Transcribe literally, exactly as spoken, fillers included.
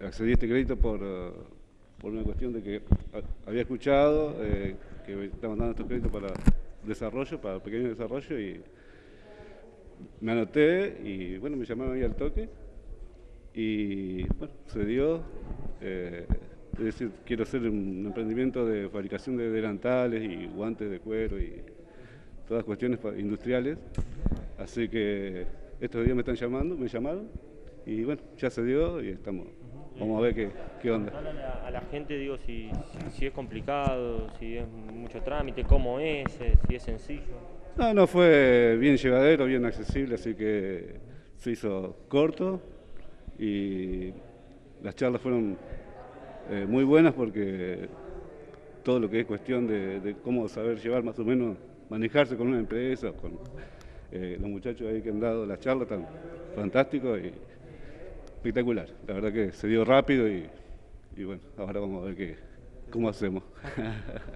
accedí a este crédito por, uh, por una cuestión de que había escuchado eh, que estaban dando estos créditos para desarrollo, para pequeño desarrollo, y me anoté y bueno, me llamaron ahí al toque y bueno, se dio. Eh, es decir, quiero hacer un emprendimiento de fabricación de delantales y guantes de cuero y todas cuestiones industriales, así que estos días me están llamando, me llamaron y bueno, ya se dio y estamos, vamos a ver qué, qué onda. A la, a la gente, digo, si, si, si es complicado, si es mucho trámite, cómo es, eh, si es sencillo. No, no, fue bien llevadero, bien accesible, así que se hizo corto y las charlas fueron eh, muy buenas porque todo lo que es cuestión de, de cómo saber llevar más o menos, manejarse con una empresa, con eh, los muchachos ahí que han dado las charlas tan fantásticos y espectacular. La verdad que se dio rápido y, y bueno, ahora vamos a ver qué, cómo hacemos.